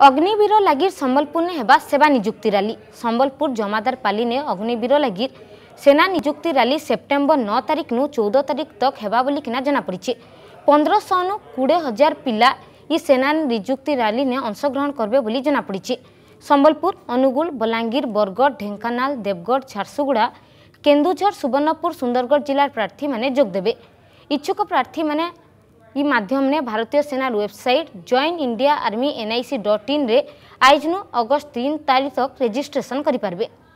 अग्निवीर लगी संबलपुर ने हेबा सेवा नियुक्ति रैली। संबलपुर जमादार पाली ने अग्निवीर लगी सेना नियुक्ति रैली सेप्टेम्बर 9 तारिख नु 14 तारिख तक हेबा बोली किना जना पड़ी। 1500 नु 20,000 पिला ई सेना नियुक्ति रैली ने अंशग्रहण करबे बोली जना पड़ी। संबलपुर, अनुगुल, बलांगीर, बरगढ़, ढेंकानाल, देवगढ़, झारसुगुड़ा, केन्दुझर, सुवर्णपुर, सुंदरगढ़ जिलार प्रार्थी माने जोग देबे। इच्छुक प्रार्थी माने ई माध्यम ने भारतीय सेना website join India army nic.in रे आज अगस्त 3 तारीख तक रजिस्ट्रेशन करि पारबे।